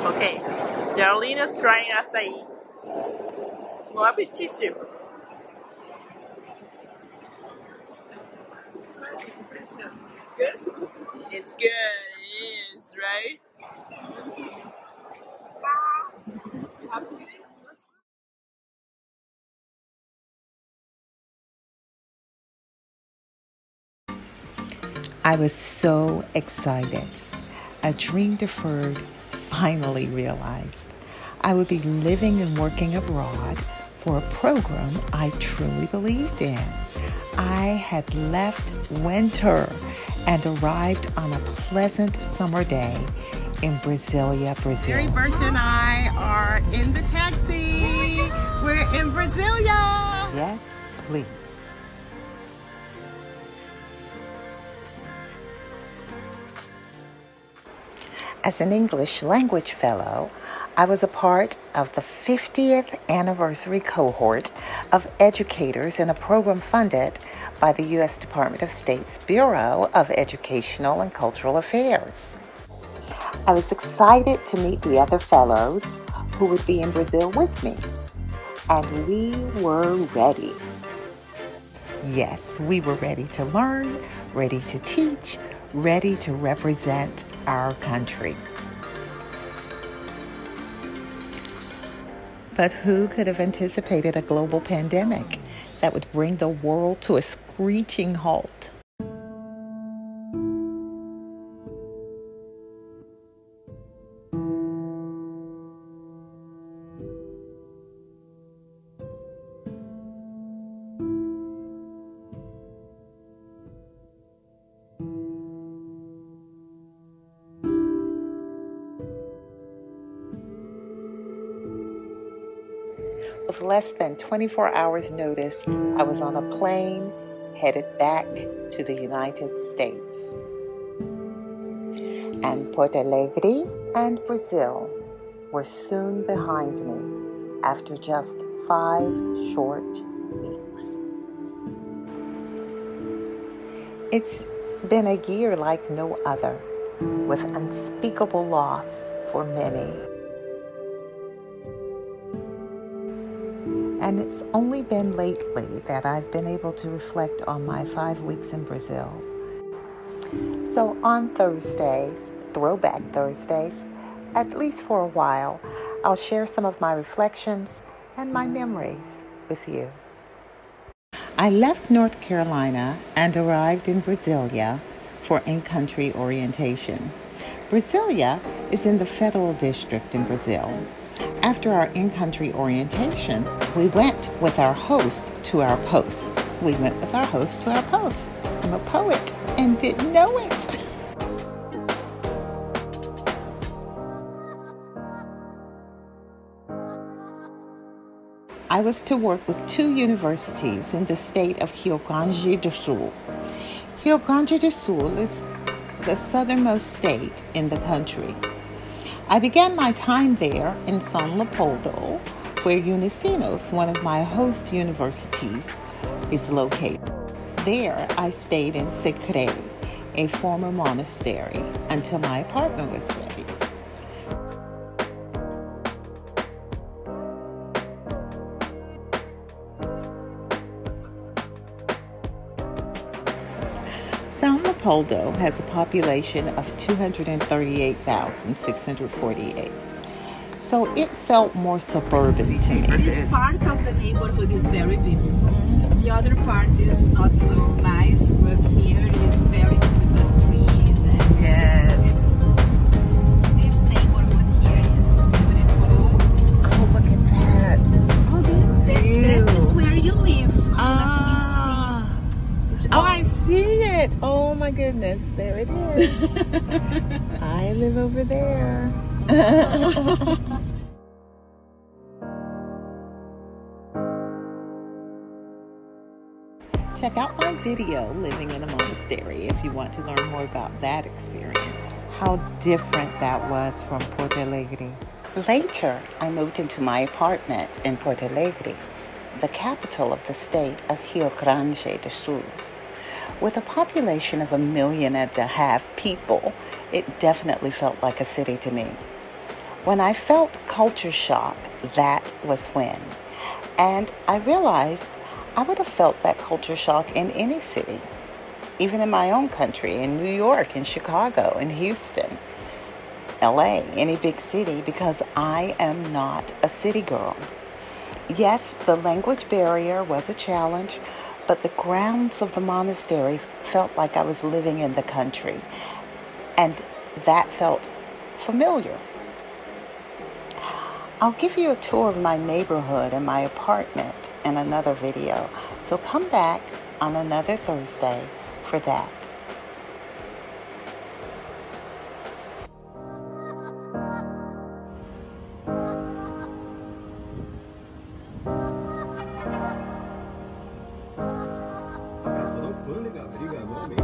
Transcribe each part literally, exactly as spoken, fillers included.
Okay, Darlena's trying açaí. Bom apetite! Good? It's good, it is, right? I was so excited. A dream deferred, finally realized. I would be living and working abroad for a program I truly believed in. I had left winter and arrived on a pleasant summer day in Brasilia, Brazil. Mary Birch and I are in the taxi. We're in Brasilia. Yes, please. As an English language fellow, I was a part of the fiftieth anniversary cohort of educators in a program funded by the U S Department of State's Bureau of Educational and Cultural Affairs. I was excited to meet the other fellows who would be in Brazil with me, and we were ready. Yes, we were ready to learn, ready to teach, ready to represent our country. But who could have anticipated a global pandemic that would bring the world to a screeching halt? With less than twenty-four hours notice, I was on a plane headed back to the United States. And Porto Alegre and Brazil were soon behind me after just five short weeks. It's been a year like no other, with unspeakable loss for many. And it's only been lately that I've been able to reflect on my five weeks in Brazil. So on Thursdays, Throwback Thursdays, at least for a while, I'll share some of my reflections and my memories with you. I left North Carolina and arrived in Brasilia for in-country orientation. Brasilia is in the Federal District in Brazil. After our in-country orientation, we went with our host to our post. We went with our host to our post. I'm a poet and didn't know it. I was to work with two universities in the state of Rio Grande do Sul. Rio Grande do Sul is the southernmost state in the country. I began my time there in Sao Leopoldo, where Unicinos, one of my host universities, is located. There, I stayed in Secre, a former monastery, until my apartment was ready. Sao Leopoldo has a population of two hundred thirty-eight thousand six hundred forty-eight, so it felt more suburban to me. This part of the neighborhood is very beautiful. The other part is not so nice, but here is very good with trees and yes. this, this neighborhood here is beautiful. Oh, look at that. Oh, that, that, that is where you live. Ah. Oh, oh, I see it. Oh my goodness, there it is. I live over there. Check out my video, Living in a Monastery, if you want to learn more about that experience. How different that was from Porto Alegre. Later, I moved into my apartment in Porto Alegre, the capital of the state of Rio Grande do Sul. With a population of a million and a half people, it definitely felt like a city to me. When I felt culture shock, that was when. And I realized I would have felt that culture shock in any city, even in my own country, in New York, in Chicago, in Houston, L A, any big city, because I am not a city girl. Yes, the language barrier was a challenge, but the grounds of the monastery felt like I was living in the country, and that felt familiar. I'll give you a tour of my neighborhood and my apartment in another video, so come back on another Thursday for that. A Praça da Alfândega abriga anualmente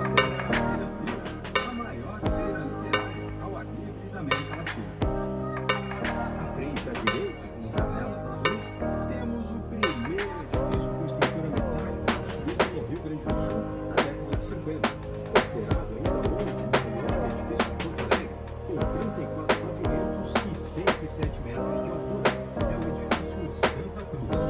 a maior feira literária ao ar livre da América Latina. À frente à direita, com as janelas azuis, temos o primeiro edifício com estrutura metálica construído no Rio Grande do Sul na década de cinquenta, considerado ainda hoje o maior edifício de Porto Alegre, com trinta e quatro pavimentos e cento e sete metros de altura. É o edifício de Santa Cruz.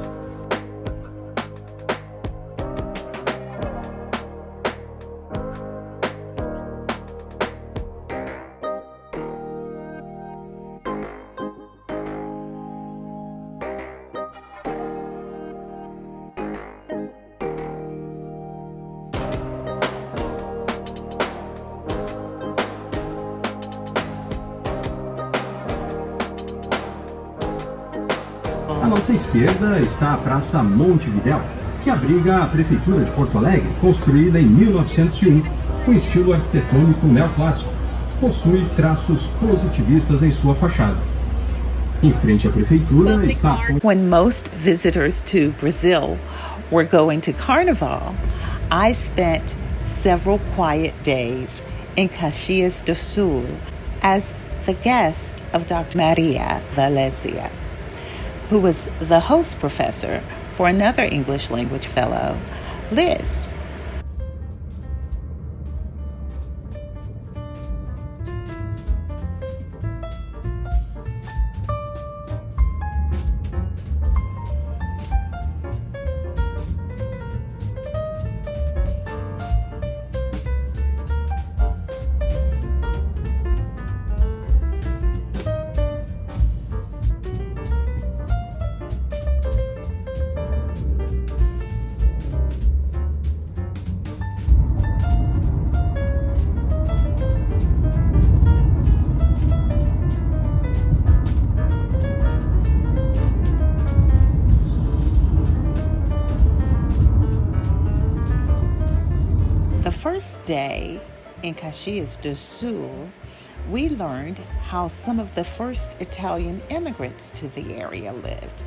À nossa esquerda está a Praça Montevidéu, que abriga a Prefeitura de Porto Alegre, construída em mil novecentos e um, com estilo arquitetônico neoclássico. Possui traços positivistas em sua fachada. Em frente à Prefeitura está a fonte... When most visitors to Brazil were going to Carnival, I spent several quiet days in Caxias do Sul as the guest of Doctor Maria Valencia, who was the host professor for another English language fellow, Liz. First day in Caxias do Sul, we learned how some of the first Italian immigrants to the area lived.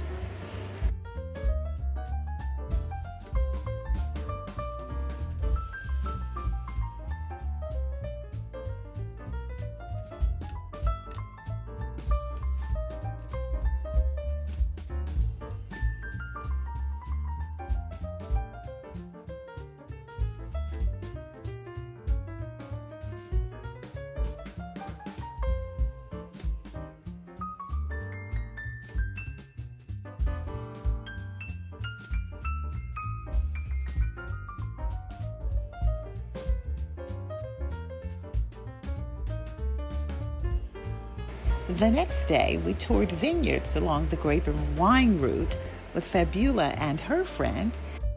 The next day, we toured vineyards along the grape and wine route with Fabiola and her friend.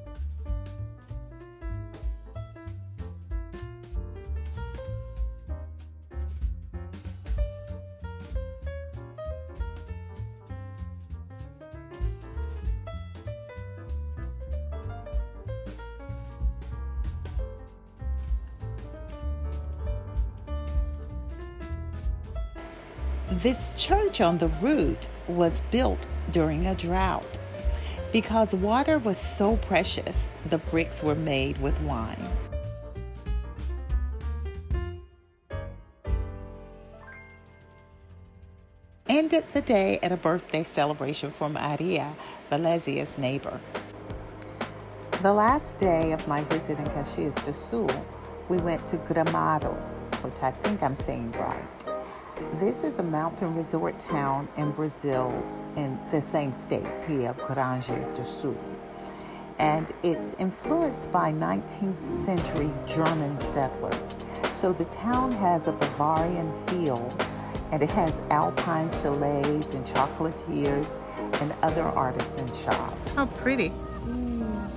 This church on the route was built during a drought. Because water was so precious, the bricks were made with wine. Ended the day at a birthday celebration for Maria, Valencia's neighbor. The last day of my visit in Caxias do Sul, we went to Gramado, which I think I'm saying right. This is a mountain resort town in Brazil's, in the same state, Rio Grande do Sul. And it's influenced by nineteenth century German settlers. So the town has a Bavarian feel, and it has alpine chalets and chocolatiers and other artisan shops. How pretty. Mm.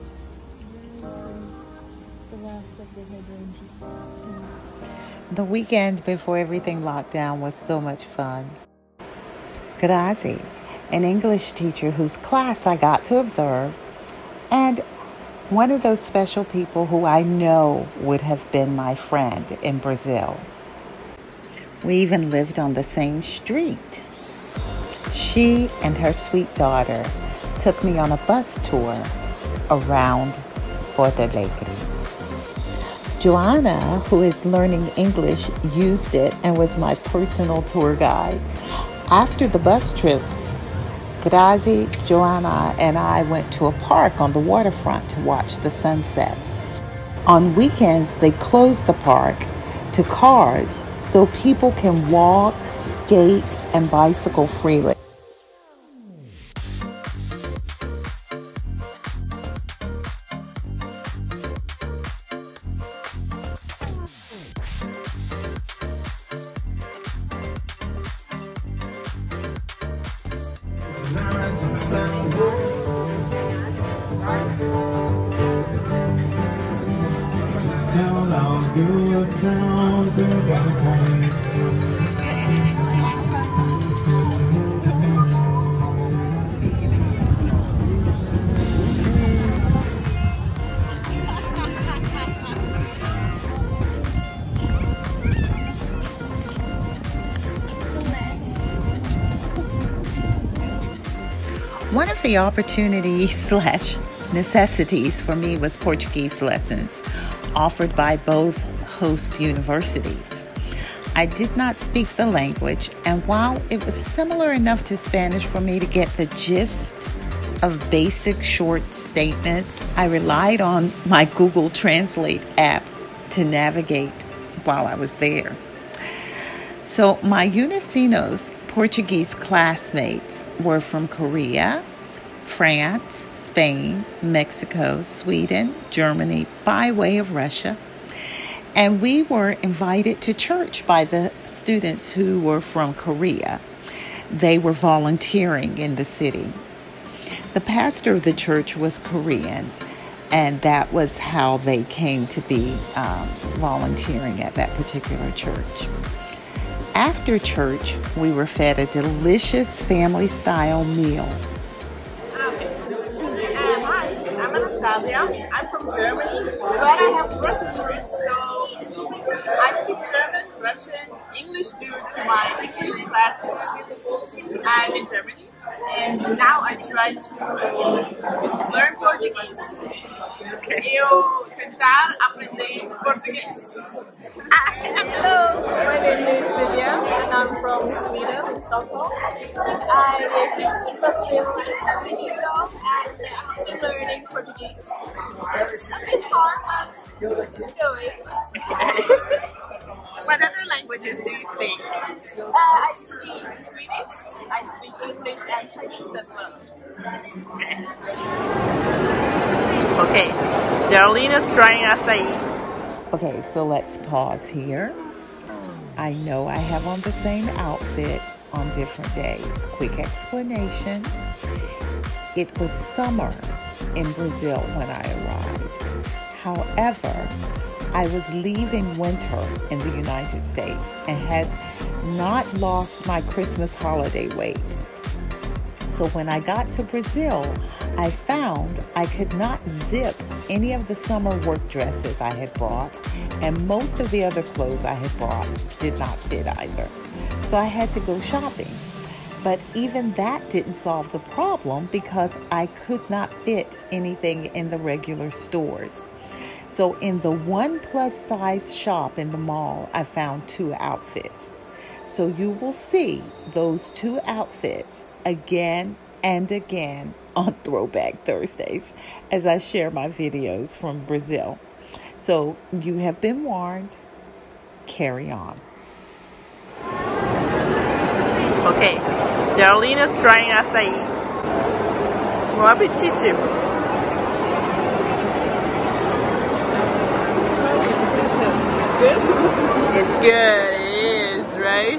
The last of the hydrangeas. The weekend before everything locked down was so much fun. Grazi, an English teacher whose class I got to observe, and one of those special people who I know would have been my friend in Brazil. We even lived on the same street. She and her sweet daughter took me on a bus tour around Porto Alegre. Joanna, who is learning English, used it and was my personal tour guide. After the bus trip, Grazi, Joanna, and I went to a park on the waterfront to watch the sunset. On weekends, they close the park to cars so people can walk, skate, and bicycle freely. One of the opportunities slash necessities for me was Portuguese lessons offered by both host universities. I did not speak the language, and while it was similar enough to Spanish for me to get the gist of basic short statements, I relied on my Google Translate app to navigate while I was there. So my Unicinos Portuguese classmates were from Korea, France, Spain, Mexico, Sweden, Germany, by way of Russia. And we were invited to church by the students who were from Korea. They were volunteering in the city. The pastor of the church was Korean, and that was how they came to be um, volunteering at that particular church. After church, we were fed a delicious family-style meal. I'm from Germany, but I have Russian roots, so I speak German, Russian, English due to my English classes. I'm in Germany, and now I try to learn Portuguese. Eu tentar aprender português. Hello, my name is Vivian and I'm from Sweden, in Stockholm. I came to Brazil two weeks ago and I'm still learning Portuguese. It's a bit hard, but it's going. What other languages do you speak? Uh, I speak Swedish, I speak English and Chinese as well. Okay, Darlena's trying acai. Okay, so let's pause here. I know I have on the same outfit on different days. Quick explanation. It was summer in Brazil when I arrived. However, I was leaving winter in the United States and had not lost my Christmas holiday weight. So when I got to Brazil, I found I could not zip any of the summer work dresses I had brought, and most of the other clothes I had brought did not fit either. So I had to go shopping. But even that didn't solve the problem because I could not fit anything in the regular stores. So in the one plus size shop in the mall, I found two outfits. So you will see those two outfits again and again on Throwback Thursdays as I share my videos from Brazil. So you have been warned. Carry on. Ok, Darlina's trying açaí. Bom apetite! It's good, it is, right?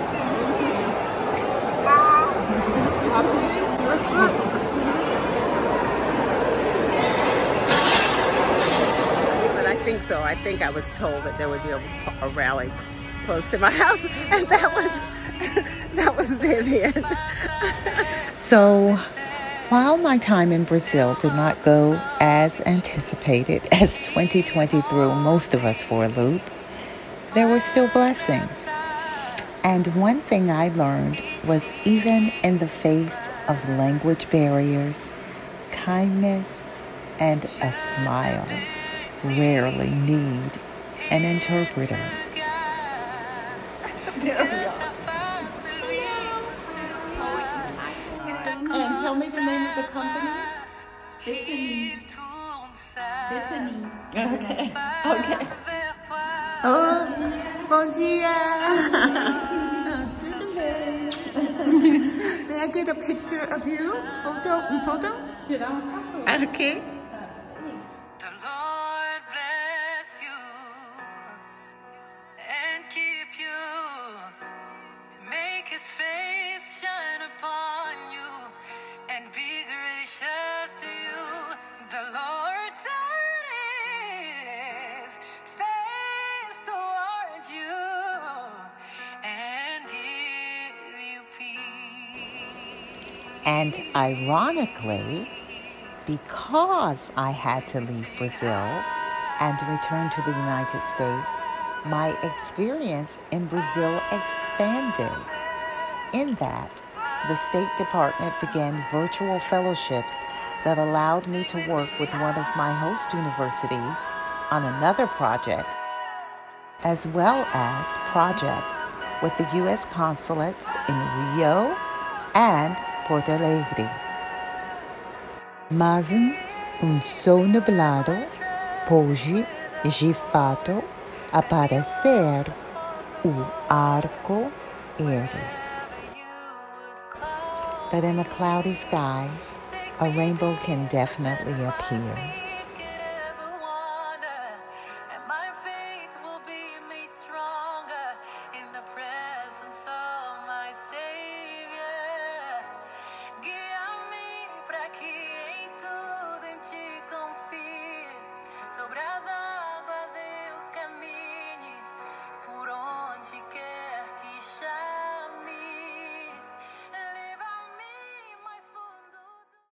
But I think so. I think I was told that there would be a, a rally close to my house, and that was that was Vivian. So, while my time in Brazil did not go as anticipated, as twenty twenty threw most of us for a loop, there were still blessings. And one thing I learned was, even in the face of language barriers, kindness and a smile rarely need an interpreter. And tell me the name of the company. Okay. Okay. Oh, bom dia. May I get a picture of you? Photo, photo? Okay. The Lord bless you and keep you. Make his face shine upon you and be gracious to you. The Lord turn his face towards you and give you peace. And ironically, because I had to leave Brazil and return to the United States, my experience in Brazil expanded. In that, the State Department began virtual fellowships that allowed me to work with one of my host universities on another project, as well as projects with the U S consulates in Rio and Porto Alegre. Mas um Sao Leopoldo pode, de fato, aparecer o arco iris. But in a cloudy sky, a rainbow can definitely appear.